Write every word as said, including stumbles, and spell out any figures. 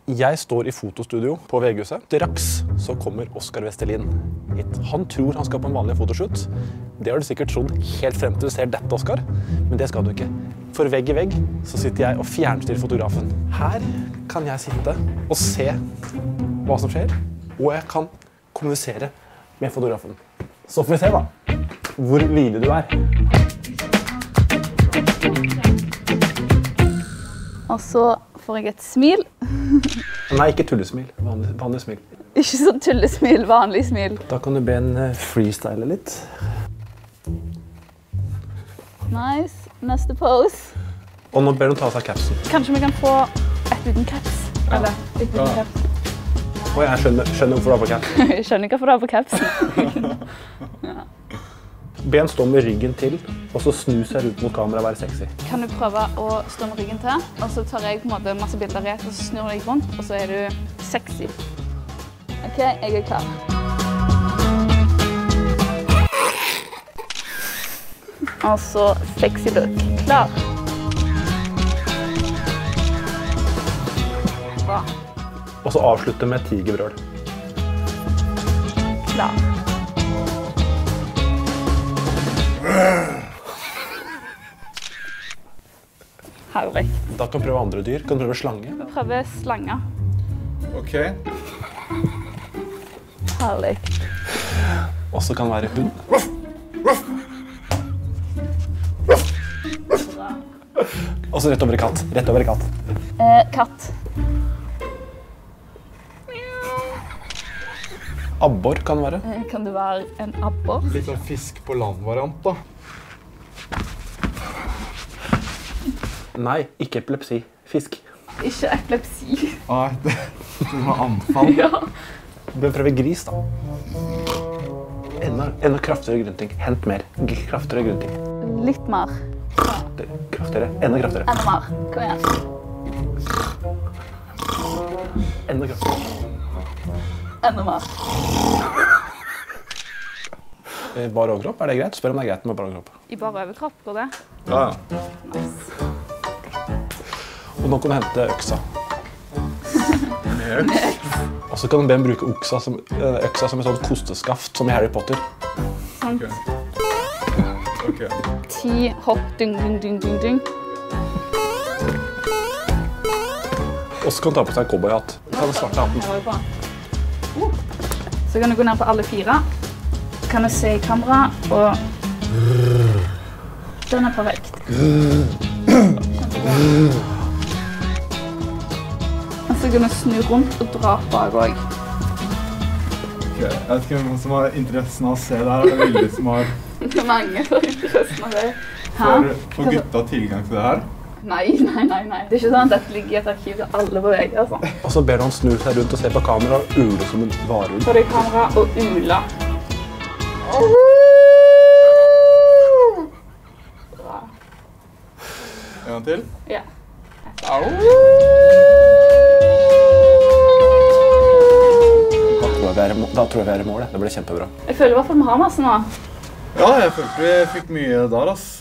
Jeg står i fotostudio på V G-huset. Straks så kommer Oskar Vestelin hit. Han tror han skal på en vanlig fotoshoot. Det har du sikkert trodd helt frem til du ser dette, Oskar. Men det skal du ikke. For vegg i vegg så sitter jeg og fjernstyrer fotografen. Her kan jeg sitte og se hva som skjer, og jeg kan kommunisere med fotografen. Så får vi se da, hvor lydig du er. Og så får jeg et smil. Nei, ikke tullesmil. Vanlig, vanlig smil. Ikke så tullesmil, vanlig smil. Da kan du be en freestyle litt. Nice. Neste pose. Og nå ber du ta av seg capsen. Kanskje vi kan få et uten caps? Eller et uten Ja. caps. Og jeg skjønner, skjønner hvorfor du har på caps. Jeg skjønner ikke hvorfor du har på capsen. Ja. Ben stå med ryggen til, og så snu seg ut mot kamera og være sexy. Kan du prøve å stå med ryggen til, og så tar jeg på en måte masse bilder i et, og så snur jeg rundt, og så er du sexy. Ok, jeg er klar. Og så sexy look. Klar. Bra. Og så avslutte med tigerbrøl. Klar. Herlig. Da kan du prøve andre dyr. Kan du prøve slange? Vi prøver slange. Ok. Herlig. Og så kan det være hund. Og så rett over i katt. Rett over i katt. Eh, katt. Abbor kan det være. Eh, kan du være en abbor? Litt sånn fisk på land-variant da. Nei, ikke epilepsi. Fisk. Ikke epilepsi. Nei, det, det var anfall. Ja. Du bør prøve gris da. Enda, enda kraftigere grunting. Hent mer. G- Kraftigere grunting. Litt mer. Det- Kraftigere. Enda kraftigere. Enda mer. Kom igjen. Enda kraftigere. Enda mer. Eh, Bar overkropp, er det greit? Spør om det er greit med bar overkropp. I bare overkropp, går det? Ja, ja. Nice. Og nå kan du hente øksa. Og så kan du be dem bruke øksa som, eh, øksa som en sånn kosteskaft, som i Harry Potter. Sant. Ok. Ti hopp, dyng, dyng, dyng, dyng, dyng. Og så kan du ta på seg en cowboyhatt. Ta den svarte hatten. Det var jo bra. Uh. Så kan du gå ned på alle fire. Kan du se i kamera, og den er perfekt. Og så kan du snu rundt og dra bak også. Ok, jeg vet ikke hvem som har interessen av å se det her. Det er veldig som har Det er mange for interessen av det. for, for gutta tilgang til det her. Nei, nei, nei, nei. Det er ikke sånn at dette ligger i et arkiv der alle på vei, altså. Og så ber du han snu seg rundt og se på kamera og ule som en varulv. Så det er kamera og ula. Bra. En gang til. Ja. Au! Da tror jeg vi er i må- da tror jeg vi er i mål. Det blir kjempebra. Jeg føler i hvert fall vi har masse nå. Ja, jeg følte vi fikk mye der, ass.